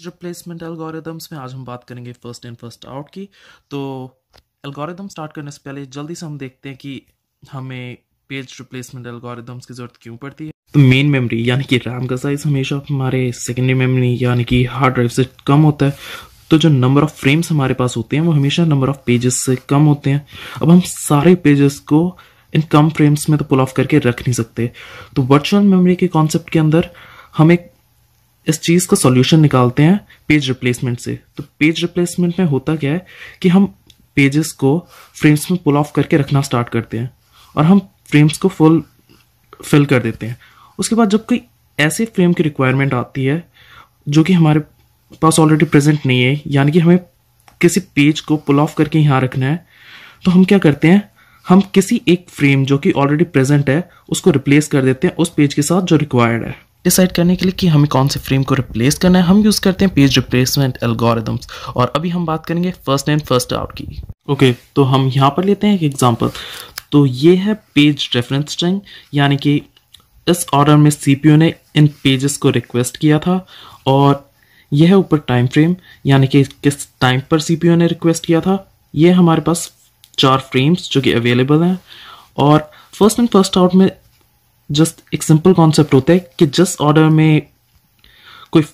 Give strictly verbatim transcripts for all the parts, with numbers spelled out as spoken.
Replacement algorithms में आज हम बात करेंगे फर्स्ट इन फर्स्ट आउट की। तो एल्गोरिदम स्टार्ट करने से पहले जल्दी से हम देखते हैं कि हमें पेज रिप्लेसमेंट एल्गोरिदम्स की ज़रूरत क्यों पड़ती है। तो मेन मेमोरी यानी कि रैम का साइज हमेशा हमारे सेकेंडरी मेमोरी यानी कि हार्ड ड्राइव से कम होता है, तो जो नंबर ऑफ फ्रेम्स हमारे पास होते हैं वो हमेशा नंबर ऑफ पेजेस से कम होते हैं। अब हम सारे पेजेस को इन कम फ्रेम्स में तो पुल ऑफ करके रख नहीं सकते, तो वर्चुअल मेमोरी के कॉन्सेप्ट के अंदर हम एक इस चीज़ का सॉल्यूशन निकालते हैं पेज रिप्लेसमेंट से। तो पेज रिप्लेसमेंट में होता क्या है कि हम पेजेस को फ्रेम्स में पुल ऑफ करके रखना स्टार्ट करते हैं और हम फ्रेम्स को फुल फिल कर देते हैं। उसके बाद जब कोई ऐसे फ्रेम की रिक्वायरमेंट आती है जो कि हमारे पास ऑलरेडी प्रेजेंट नहीं है, यानी कि हमें किसी पेज को पुल ऑफ करके यहाँ रखना है, तो हम क्या करते हैं, हम किसी एक फ्रेम जो कि ऑलरेडी प्रेजेंट है उसको रिप्लेस कर देते हैं उस पेज के साथ जो रिक्वायर्ड है। डिसाइड करने के लिए कि हमें कौन से फ्रेम को रिप्लेस करना है, हम यूज़ करते हैं पेज रिप्लेसमेंट एल्गोरिदम्स। और अभी हम बात करेंगे फर्स्ट इन फर्स्ट आउट की। ओके okay, तो हम यहाँ पर लेते हैं एक एग्जांपल। तो ये है पेज रेफरेंस स्ट्रिंग, यानी कि इस ऑर्डर में सीपीयू ने इन पेजेस को रिक्वेस्ट किया था, और यह है ऊपर टाइम फ्रेम, यानी कि किस टाइम पर सीपीयू ने रिक्वेस्ट किया था। ये हमारे पास चार फ्रेम्स जो कि अवेलेबल हैं। और फर्स्ट इन फर्स्ट आउट में जस्ट एक सिंपल कॉन्सेप्ट होता है कि जिस ऑर्डर में कोई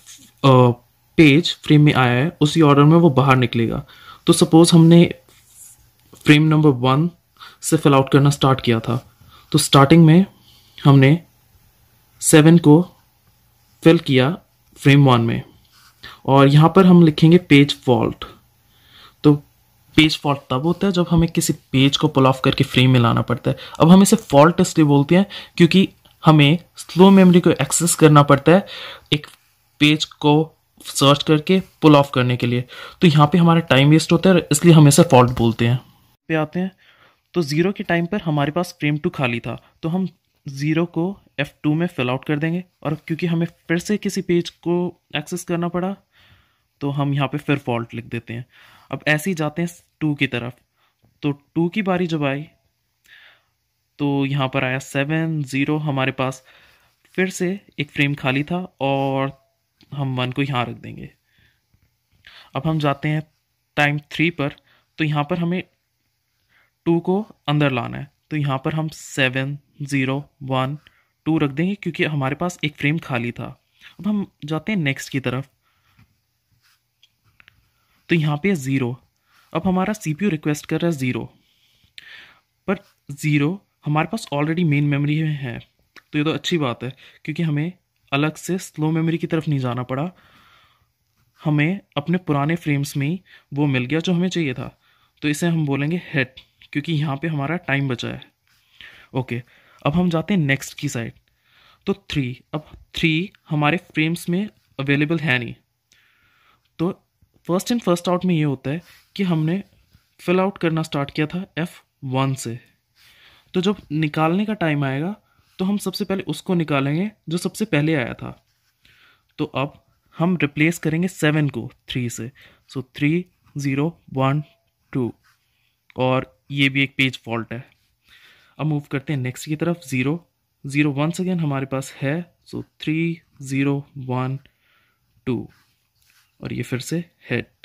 पेज फ्रेम में आया है उसी ऑर्डर में वो बाहर निकलेगा। तो सपोज हमने फ्रेम नंबर वन से फिल आउट करना स्टार्ट किया था, तो स्टार्टिंग में हमने सेवन को फिल किया फ्रेम वन में, और यहाँ पर हम लिखेंगे पेज फॉल्ट। तो पेज फॉल्ट तब होता है जब हमें किसी पेज को पुल ऑफ करके फ्रेम में लाना पड़ता है। अब हम इसे फॉल्ट इसलिए बोलते हैं क्योंकि हमें स्लो मेमोरी को एक्सेस करना पड़ता है एक पेज को सर्च करके पुल ऑफ करने के लिए। तो यहाँ पे हमारा टाइम वेस्ट होता है, इसलिए हम इसे फॉल्ट बोलते हैं। पे आते हैं तो ज़ीरो के टाइम पर हमारे पास फ्रेम टू खाली था, तो हम ज़ीरो को एफ टू में फिल आउट कर देंगे, और क्योंकि हमें फिर से किसी पेज को एक्सेस करना पड़ा तो हम यहाँ पे फिर फॉल्ट लिख देते हैं। अब ऐसे ही जाते हैं टू की तरफ। तो टू की बारी जब आई तो यहाँ पर आया सेवन ज़ीरो, हमारे पास फिर से एक फ्रेम खाली था और हम वन को यहाँ रख देंगे। अब हम जाते हैं टाइम थ्री पर, तो यहाँ पर हमें टू को अंदर लाना है, तो यहाँ पर हम सेवन ज़ीरो वन टू रख देंगे क्योंकि हमारे पास एक फ्रेम खाली था। अब हम जाते हैं नेक्स्ट की तरफ, तो यहाँ पे ज़ीरो। अब हमारा सीपीयू रिक्वेस्ट कर रहा है ज़ीरो, पर ज़ीरो हमारे पास ऑलरेडी मेन मेमोरी में है, तो ये तो अच्छी बात है क्योंकि हमें अलग से स्लो मेमोरी की तरफ नहीं जाना पड़ा। हमें अपने पुराने फ्रेम्स में ही वो मिल गया जो हमें चाहिए था, तो इसे हम बोलेंगे हेड क्योंकि यहाँ पे हमारा टाइम बचा है। ओके, अब हम जाते हैं नेक्स्ट की साइड। तो थ्री, अब थ्री हमारे फ्रेम्स में अवेलेबल है नहीं, तो फर्स्ट इन फर्स्ट आउट में ये होता है कि हमने फिल आउट करना स्टार्ट किया था एफ वन से। तो जब निकालने का टाइम आएगा तो हम सबसे पहले उसको निकालेंगे जो सबसे पहले आया था। तो अब हम रिप्लेस करेंगे सेवन को थ्री से, so three zero one two, और ये भी एक पेज फॉल्ट है। अब मूव करते हैं नेक्स्ट की तरफ। ज़ीरो ज़ीरो वंस अगेन हमारे पास है, so three zero one two, और ये फिर से हेड।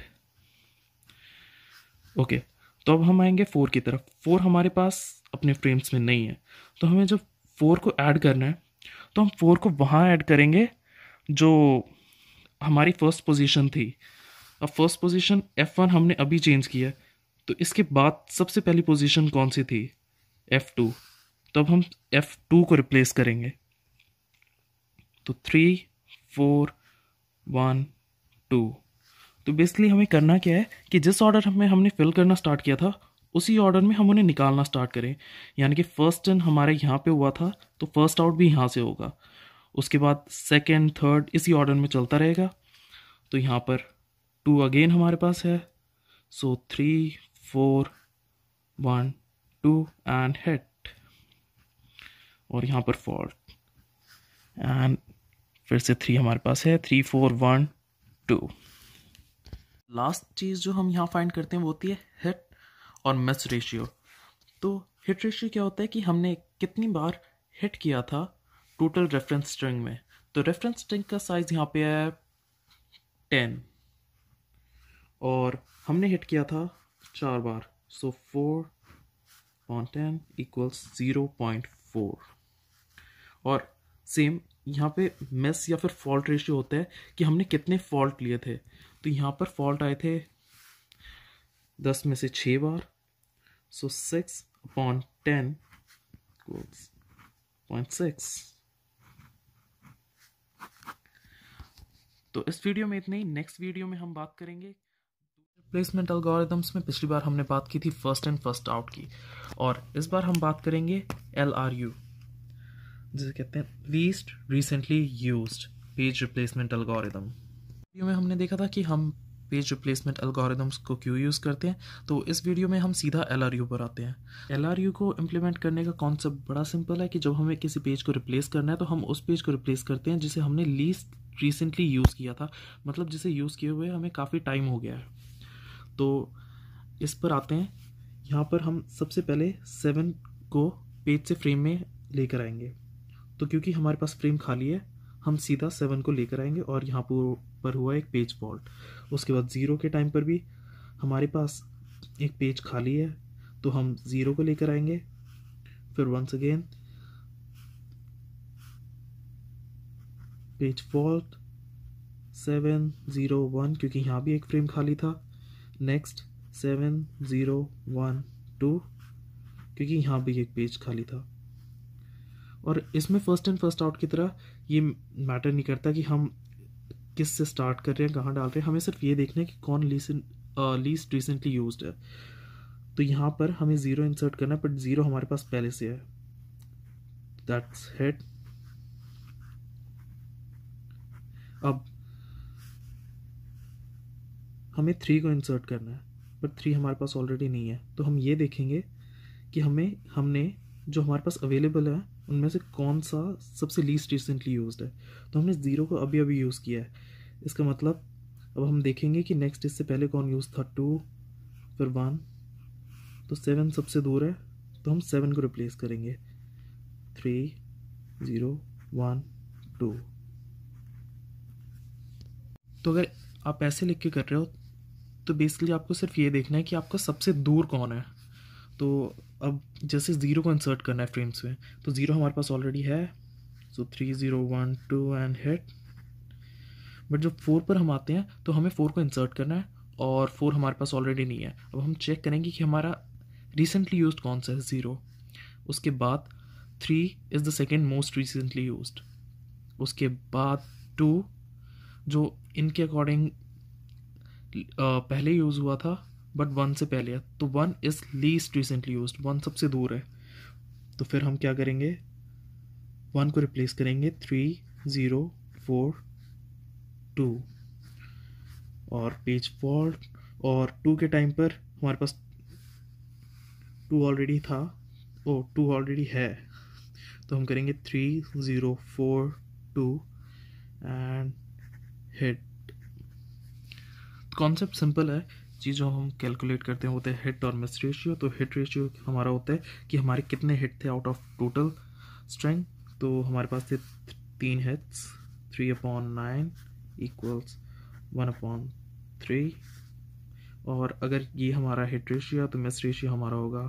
ओके, तो अब हम आएंगे फोर की तरफ। फोर हमारे पास अपने फ्रेम्स में नहीं है, तो हमें जब फोर को ऐड करना है तो हम फोर को वहाँ ऐड करेंगे जो हमारी फर्स्ट पोजीशन थी। अब फर्स्ट पोजीशन एफ वन हमने अभी चेंज किया है, तो इसके बाद सबसे पहली पोजीशन कौन सी थी, एफ टू। तो अब हम एफ टू को रिप्लेस करेंगे, तो थ्री फोर वन टू। तो बेसिकली हमें करना क्या है कि जिस ऑर्डर में हमने फिल करना स्टार्ट किया था उसी ऑर्डर में हम उन्हें निकालना स्टार्ट करें। यानी कि फर्स्ट इन हमारे यहाँ पे हुआ था तो फर्स्ट आउट भी यहाँ से होगा, उसके बाद सेकंड थर्ड इसी ऑर्डर में चलता रहेगा। तो यहाँ पर टू अगेन हमारे पास है, so three four one two and hit, और यहाँ पर फॉल्ट, एंड फिर से थ्री हमारे पास है, three four one two. Last चीज़ जो हम यहाँ फाइंड करते हैं वो होती है हिट और मिस रेशियो। तो हिट रेशियो क्या होता है कि हमने कितनी बार हिट किया था टोटल रेफरेंस स्ट्रिंग में। तो रेफरेंस स्ट्रिंग का साइज यहाँ पे है टेन और हमने हिट किया था चार बार, so four upon ten equals zero point four. और सेम यहाँ पे मिस या फिर फॉल्ट रेशियो होता है कि हमने कितने फॉल्ट लिए थे। तो यहाँ पर फॉल्ट आए थे दस में से छः बार, so six upon ten equals point six. तो इस वीडियो में इतने ही। नेक्स्ट वीडियो में हम बात करेंगे रिप्लेसमेंट एल्गोरिथम्स में। पिछली बार हमने बात की थी फर्स्ट इन फर्स्ट आउट की, और इस बार हम बात करेंगे एल आर यू, जिसे कहते हैं least recently used page replacement algorithm. Video में हमने देखा था कि हम पेज रिप्लेसमेंट एल्गोरिथम्स को क्यों यूज़ करते हैं, तो इस वीडियो में हम सीधा एल आर यू पर आते हैं। एल आर यू को इम्प्लीमेंट करने का कॉन्सेप्ट बड़ा सिंपल है कि जब हमें किसी पेज को रिप्लेस करना है तो हम उस पेज को रिप्लेस करते हैं जिसे हमने लीस्ट रिसेंटली यूज़ किया था, मतलब जिसे यूज़ किए हुए हमें काफ़ी टाइम हो गया है। तो इस पर आते हैं। यहाँ पर हम सबसे पहले सेवन को पेज से फ्रेम में लेकर आएंगे। तो क्योंकि हमारे पास फ्रेम खाली है, हम सीधा सेवन को लेकर आएंगे और यहाँ पर हुआ एक पेज फॉल्ट। उसके बाद ज़ीरो के टाइम पर भी हमारे पास एक पेज खाली है, तो हम ज़ीरो को लेकर आएंगे। फिर once again page fault seven zero one, क्योंकि यहाँ भी एक फ्रेम खाली था। Next seven zero one two, क्योंकि यहाँ भी एक पेज खाली था। और इसमें फर्स्ट एंड फर्स्ट आउट की तरह ये मैटर नहीं करता कि हम किस से स्टार्ट कर रहे हैं, कहाँ डाल रहे हैं। हमें सिर्फ ये देखना है कि कौन लीस्ट रिसेंटली यूज्ड है। तो यहाँ पर हमें ज़ीरो इंसर्ट करना है, बट ज़ीरो हमारे पास पहले से है, दैट्स हेड। अब हमें थ्री को इंसर्ट करना है, बट थ्री हमारे पास ऑलरेडी नहीं है। तो हम ये देखेंगे कि हमें हमने जो हमारे पास अवेलेबल है उनमें से कौन सा सबसे लीस्ट रिसेंटली यूज्ड है। तो हमने ज़ीरो को अभी अभी यूज़ किया है, इसका मतलब अब हम देखेंगे कि नेक्स्ट इससे पहले कौन यूज़ था, टू, फिर वन। तो सेवन सबसे दूर है, तो हम सेवन को रिप्लेस करेंगे। Three zero one two. तो अगर आप ऐसे लिख के कर रहे हो तो बेसिकली आपको सिर्फ ये देखना है कि आपका सबसे दूर कौन है। तो अब जैसे ज़ीरो को इंसर्ट करना है फ्रेम्स में, तो ज़ीरो हमारे पास ऑलरेडी है, so three zero one two and hit. But जब फोर पर हम आते हैं तो हमें फोर को इंसर्ट करना है, और फोर हमारे पास ऑलरेडी नहीं है। अब हम चेक करेंगे कि हमारा रिसेंटली यूज्ड कौन सा है, ज़ीरो। उसके बाद three is the second most recently used. उसके बाद टू, जो इनके अकॉर्डिंग पहले यूज़ हुआ था बट वन से पहले है, तो one is least recently used, one सबसे दूर है। तो फिर हम क्या करेंगे, वन को रिप्लेस करेंगे थ्री ज़ीरो फोर टू, और पेज फॉल्ट। और टू के टाइम पर हमारे पास टू ऑलरेडी था, ओ टू ऑलरेडी है, तो हम करेंगे three zero four two and hit. Concept simple है, चीज़ जो हम कैलकुलेट करते हैं होता है हिट और मिस रेशियो। तो हिट रेशियो हमारा होता है कि हमारे कितने हिट थे आउट ऑफ टोटल स्ट्रेंथ। तो हमारे पास थे तीन hits, three upon nine equals one upon three. और अगर ये हमारा हिट रेशियो है तो मिस रेशियो हमारा होगा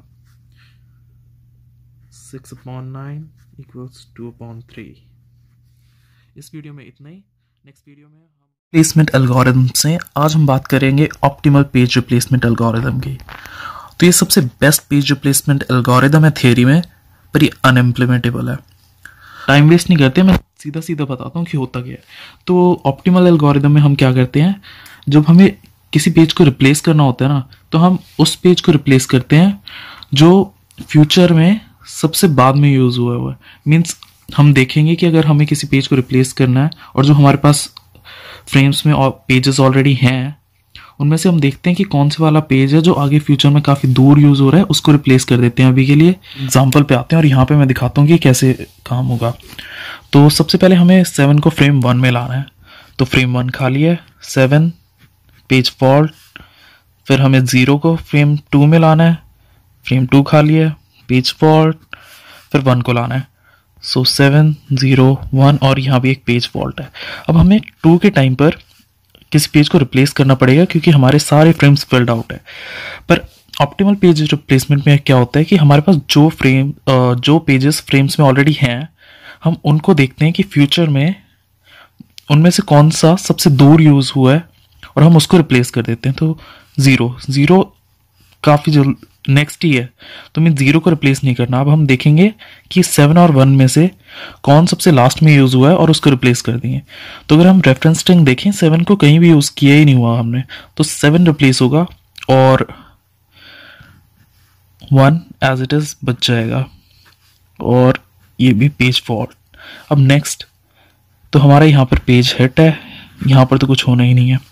six upon nine equals two upon three. इस वीडियो में इतना ही। नेक्स्ट वीडियो में हम रिप्लेसमेंट एल्गोरिथम से आज हम बात करेंगे ऑप्टिमल पेज रिप्लेसमेंट एल्गोरिथम की। तो ये सबसे बेस्ट पेज रिप्लेसमेंट एल्गोरिथम है थियरी में, पर ये अनइम्प्लीमेंटेबल है। टाइम वेस्ट नहीं करते, मैं सीधा सीधा बताता हूँ कि होता क्या है। तो ऑप्टिमल एल्गोरिथम में हम क्या करते हैं, जब हमें किसी पेज को रिप्लेस करना होता है ना, तो हम उस पेज को रिप्लेस करते हैं जो फ्यूचर में सबसे बाद में यूज़ हुआ हुआ है। मीन्स हम देखेंगे कि अगर हमें किसी पेज को रिप्लेस करना है और जो हमारे पास फ्रेम्स में और पेजेस ऑलरेडी हैं, उनमें से हम देखते हैं कि कौन से वाला पेज है जो आगे फ्यूचर में काफ़ी दूर यूज़ हो रहा है, उसको रिप्लेस कर देते हैं। अभी के लिए एग्जांपल पे आते हैं और यहाँ पे मैं दिखाता हूँ कि कैसे काम होगा। तो सबसे पहले हमें सेवन को फ्रेम वन में लाना है। तो फ्रेम वन खाली है, सेवन पेज फॉल्ट। फिर हमें ज़ीरो को फ्रेम टू में लाना है, फ्रेम टू खाली है, पेज फॉल्ट। फिर वन को लाना है, सो सेवन ज़ीरो वन, और यहाँ भी एक पेज फॉल्ट है। अब हमें टू के टाइम पर किसी पेज को रिप्लेस करना पड़ेगा क्योंकि हमारे सारे फ्रेम्स फिल्ड आउट है। पर ऑप्टिमल पेज रिप्लेसमेंट में क्या होता है कि हमारे पास जो फ्रेम जो पेजेस फ्रेम्स में ऑलरेडी हैं, हम उनको देखते हैं कि फ्यूचर में उनमें से कौन सा सबसे दूर यूज़ हुआ है और हम उसको रिप्लेस कर देते हैं। तो ज़ीरो ज़ीरो काफ़ी जल्द नेक्स्ट ही है, तो हमें ज़ीरो को रिप्लेस नहीं करना। अब हम देखेंगे कि सेवन और वन में से कौन सबसे लास्ट में यूज़ हुआ है और उसको रिप्लेस कर देंगे। तो अगर हम रेफरेंस स्ट्रिंग देखें, सेवन को कहीं भी यूज़ किया ही नहीं हुआ हमने, तो सेवन रिप्लेस होगा और वन एज इट इज़ बच जाएगा, और ये भी पेज फॉल्ट। अब नेक्स्ट, तो हमारा यहाँ पर पेज हिट है, यहाँ पर तो कुछ होना ही नहीं है,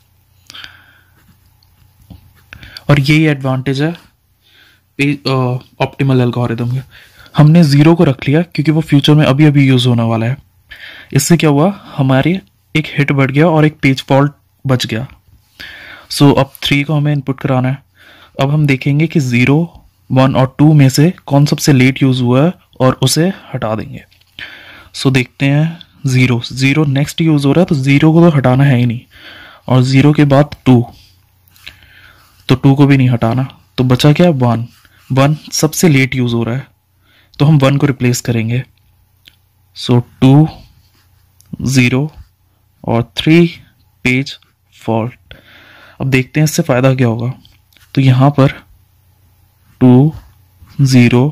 और यही एडवांटेज है पेज ऑप्टिमल एल्गोरिदम का। हमने ज़ीरो को रख लिया क्योंकि वो फ्यूचर में अभी अभी यूज़ होने वाला है। इससे क्या हुआ, हमारे एक हिट बढ़ गया और एक पेज फॉल्ट बच गया। सो so, अब थ्री को हमें इनपुट कराना है। अब हम देखेंगे कि ज़ीरो वन और टू में से कौन सबसे लेट यूज़ हुआ है और उसे हटा देंगे। सो so, देखते हैं, ज़ीरो ज़ीरो नेक्स्ट यूज़ हो रहा है, तो ज़ीरो को तो हटाना है ही नहीं, और ज़ीरो के बाद टू, तो टू को भी नहीं हटाना, तो बचा क्या, वन वन सबसे लेट यूज़ हो रहा है, तो हम वन को रिप्लेस करेंगे। सो टू ज़ीरो और थ्री पेज फॉल्ट। अब देखते हैं इससे फ़ायदा क्या होगा। तो यहाँ पर टू ज़ीरो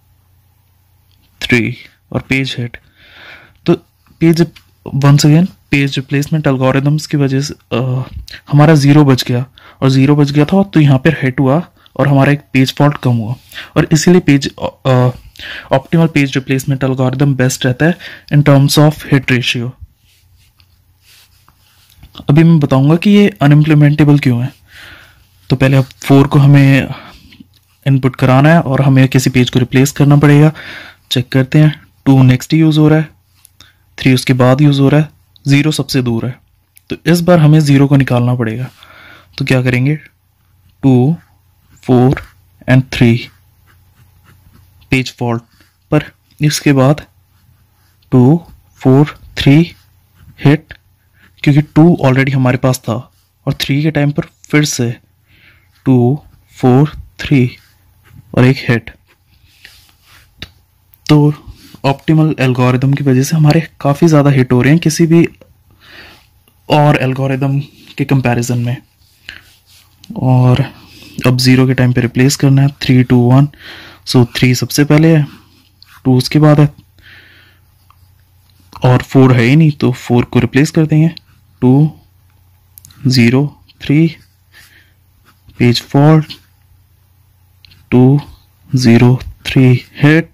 थ्री और पेज हिट, तो page once again page replacement algorithms की वजह से आ, हमारा ज़ीरो बच गया, और ज़ीरो बच गया था तो यहाँ पर हिट हुआ और हमारा एक पेज फॉल्ट कम हुआ, और इसीलिए page optimal page replacement algorithm best रहता है in terms of hit ratio. अभी मैं बताऊंगा कि ये अनइम्प्लीमेंटेबल क्यों है। तो पहले अब फोर को हमें इनपुट कराना है और हमें किसी पेज को रिप्लेस करना पड़ेगा। चेक करते हैं, टू नेक्स्ट यूज़ हो रहा है, थ्री उसके बाद यूज़ हो रहा है, ज़ीरो सबसे दूर है, तो इस बार हमें ज़ीरो को निकालना पड़ेगा। तो क्या करेंगे, two four and three page fault, पर इसके बाद टू फोर थ्री हिट, क्योंकि टू ऑलरेडी हमारे पास था, और थ्री के टाइम पर फिर से टू फोर थ्री और एक हिट। तो ऑप्टिमल एल्गोरिदम की वजह से हमारे काफ़ी ज़्यादा हिट हो रहे हैं किसी भी और एल्गोरिदम के कंपैरिजन में। और अब ज़ीरो के टाइम पे रिप्लेस करना है, three two one, so three सबसे पहले है, टू उसके बाद है, और फोर है ही नहीं, तो फोर को रिप्लेस कर देंगे। Two zero three page fault, two zero three hit,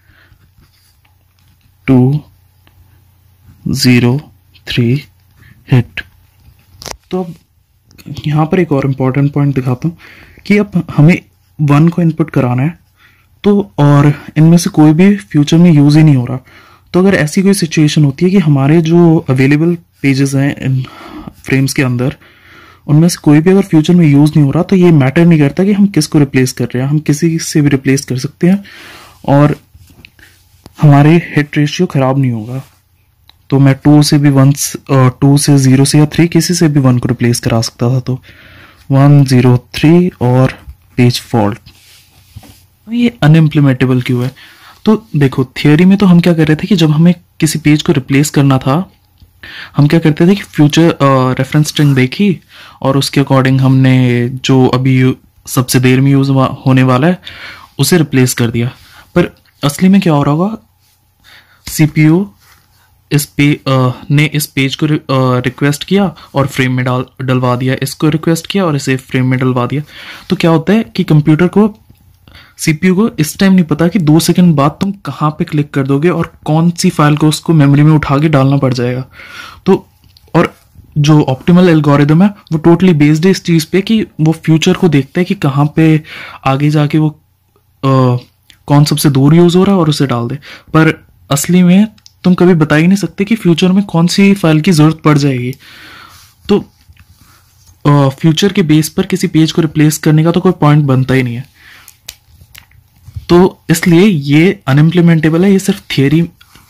two zero three hit. तो अब यहाँ पर एक और इम्पॉर्टेंट पॉइंट दिखाता हूँ कि अब हमें वन को इनपुट कराना है, तो और इनमें से कोई भी फ्यूचर में यूज़ ही नहीं हो रहा। तो अगर ऐसी कोई सिचुएशन होती है कि हमारे जो अवेलेबल पेजेस हैं इन फ्रेम्स के अंदर, उनमें से कोई भी अगर फ्यूचर में यूज़ नहीं हो रहा, तो ये मैटर नहीं करता कि हम किसको रिप्लेस कर रहे हैं, हम किसी से भी रिप्लेस कर सकते हैं और हमारे हिट रेशियो ख़राब नहीं होगा। तो मैं टू से भी वन, टू से ज़ीरो से या थ्री किसी से भी वन को रिप्लेस करा सकता था। तो वन ज़ीरो थ्री और पेज फॉल्ट, ये अनइम्प्लीमेंटेबल क्यों है? तो देखो, थियोरी में तो हम क्या कर रहे थे कि जब हमें किसी पेज को रिप्लेस करना था, हम क्या करते थे कि फ्यूचर रेफरेंस स्ट्रिंग देखी और उसके अकॉर्डिंग हमने जो अभी सबसे देर में यूज होने वाला है उसे रिप्लेस कर दिया। पर असली में क्या हो रहा होगा, सीपीयू इस पे आ, ने इस पेज को रिक्वेस्ट किया और फ्रेम में डाल डलवा दिया, इसको रिक्वेस्ट किया और इसे फ्रेम में डलवा दिया। तो क्या होता है कि कंप्यूटर को, सीपीयू को इस टाइम नहीं पता कि दो सेकंड बाद तुम कहाँ पे क्लिक कर दोगे और कौन सी फाइल को उसको मेमोरी में उठा के डालना पड़ जाएगा। तो और जो ऑप्टिमल एल्गोरिदम है वो टोटली बेस्ड है इस चीज़ पे कि वो फ्यूचर को देखता है कि कहाँ पे आगे जाके वो आ, कौन सबसे दूर यूज़ हो रहा है और उसे डाल दे। पर असली में तुम कभी बता ही नहीं सकते कि फ्यूचर में कौन सी फाइल की ज़रूरत पड़ जाएगी। तो फ्यूचर के बेस पर किसी पेज को रिप्लेस करने का तो कोई पॉइंट बनता ही नहीं है। तो इसलिए ये अनइम्प्लीमेंटेबल है, ये सिर्फ थियरी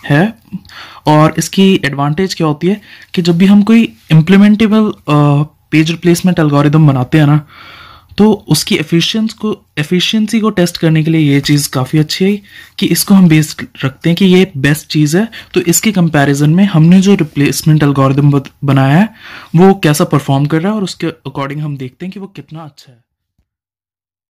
है। और इसकी एडवांटेज क्या होती है कि जब भी हम कोई इम्प्लीमेंटेबल पेज रिप्लेसमेंट एल्गोरिदम बनाते हैं ना, तो उसकी एफिशिएंस को एफिशिएंसी को टेस्ट करने के लिए ये चीज़ काफ़ी अच्छी है कि इसको हम बेस रखते हैं कि ये बेस्ट चीज़ है, तो इसके कंपैरिजन में हमने जो रिप्लेसमेंट एल्गोरिदम बनाया है वो कैसा परफॉर्म कर रहा है, और उसके अकॉर्डिंग हम देखते हैं कि वो कितना अच्छा है।